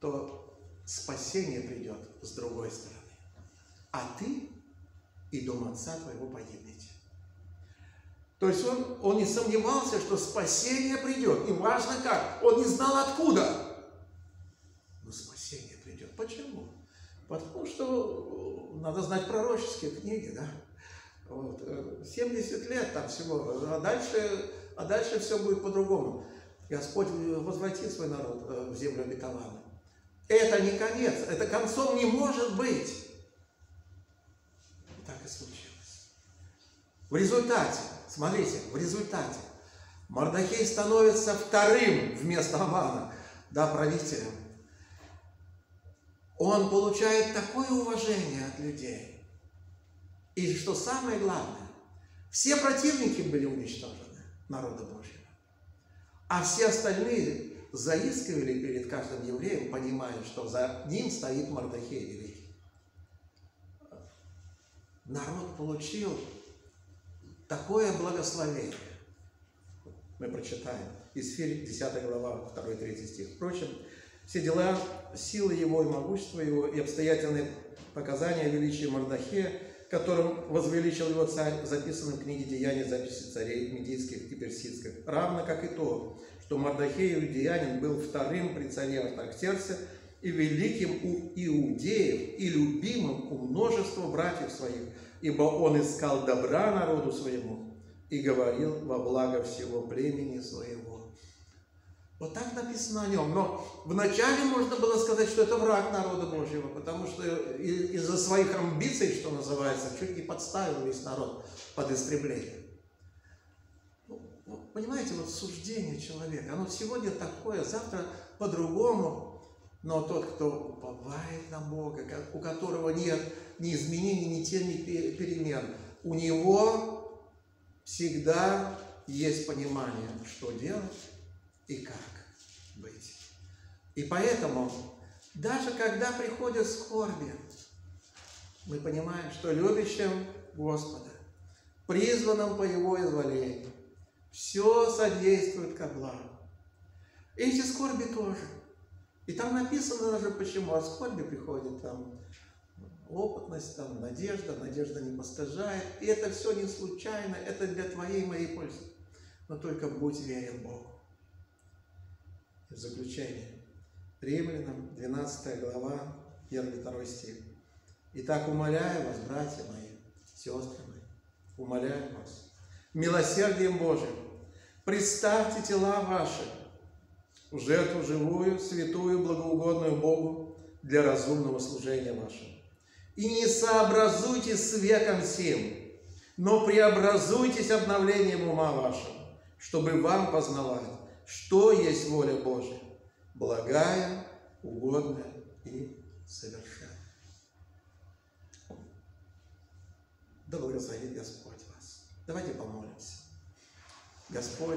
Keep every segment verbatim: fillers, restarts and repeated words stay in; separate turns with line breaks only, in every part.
то спасение придет с другой стороны. А ты и дом отца твоего погибнете. То есть он, он не сомневался, что спасение придет. И важно как. Он не знал откуда. Но спасение придет. Почему? Потому что надо знать пророческие книги, да? Вот. семьдесят лет там всего, а дальше, а дальше все будет по-другому. Господь возвратит свой народ в землю обетованную. Это не конец, это концом не может быть. И так и случилось. В результате, смотрите, в результате Мардохей становится вторым вместо Амана, да, правителем. Он получает такое уважение от людей. И что самое главное, все противники были уничтожены народа Божьего. А все остальные заискивали перед каждым евреем, понимая, что за ним стоит Мардохей великий. Народ получил такое благословение. Мы прочитаем из Исфирь, десятая глава, второй-третий стих. Впрочем, все дела, силы его и могущество его, и обстоятельные показания величия Мардохея, которым возвеличил его царь, записаны в книге Деяний, записи царей медийских и персидских. Равно как и то, что Мардохей иудеянин был вторым при царе Артаксерксе и великим у иудеев, и любимым у множества братьев своих, ибо он искал добра народу своему и говорил во благо всего племени своего. Вот так написано о нем. Но вначале можно было сказать, что это враг народа Божьего, потому что из-за своих амбиций, что называется, чуть не подставил весь народ под истребление. Понимаете, вот суждение человека, оно сегодня такое, завтра по-другому. Но тот, кто уповает на Бога, у которого нет ни изменений, ни тем, ни перемен, у него всегда есть понимание, что делать и как быть. И поэтому, даже когда приходят скорби, мы понимаем, что любящим Господа, призванным по Его изволению, все содействует ко благу. И эти скорби тоже. И там написано даже почему. От скорби приходит там опытность, там надежда, надежда не постыжает. И это все не случайно, это для твоей и моей пользы. Но только будь верен Богу. В заключение. Римлянам, двенадцатая глава, первый-второй стих. Итак, умоляю вас, братья мои, сестры мои, умоляю вас, милосердием Божьим, представьте тела ваши в жертву живую, святую, благоугодную Богу для разумного служения вашего. И не сообразуйтесь с веком сим, но преобразуйтесь обновлением ума вашего, чтобы вам познавать, что есть воля Божья, благая, угодная и совершенная. Да благословит Господь вас. Давайте помолимся. Господь,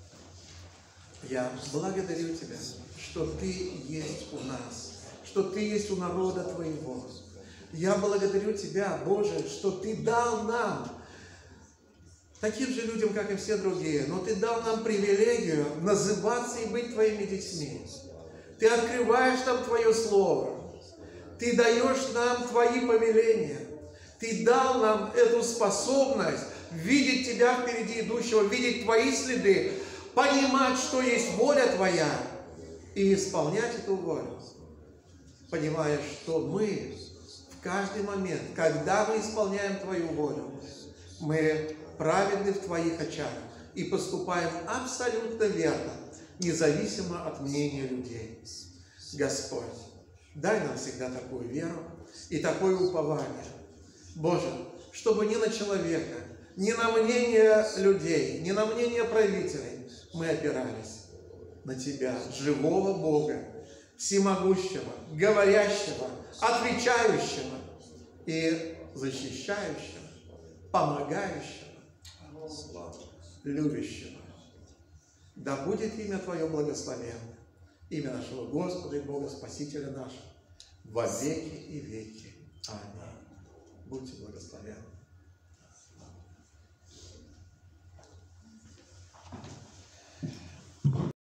я благодарю Тебя, что Ты есть у нас, что Ты есть у народа Твоего. Я благодарю Тебя, Боже, что Ты дал нам, таким же людям, как и все другие, но Ты дал нам привилегию называться и быть Твоими детьми. Ты открываешь нам Твое Слово. Ты даешь нам Твои повеления. Ты дал нам эту способность видеть Тебя впереди идущего, видеть Твои следы, понимать, что есть воля Твоя, и исполнять эту волю, понимая, что мы в каждый момент, когда мы исполняем Твою волю, мы праведны в Твоих очах и поступаем абсолютно верно, независимо от мнения людей. Господь, дай нам всегда такую веру и такое упование. Боже, чтобы ни на человека, ни на мнение людей, ни на мнение правителей мы опирались на Тебя, живого Бога, всемогущего, говорящего, отвечающего и защищающего, помогающего, любящего. Да будет имя Твое благословенно, имя нашего Господа и Бога Спасителя нашего, во веки и веки. Аминь. Будьте благословенны.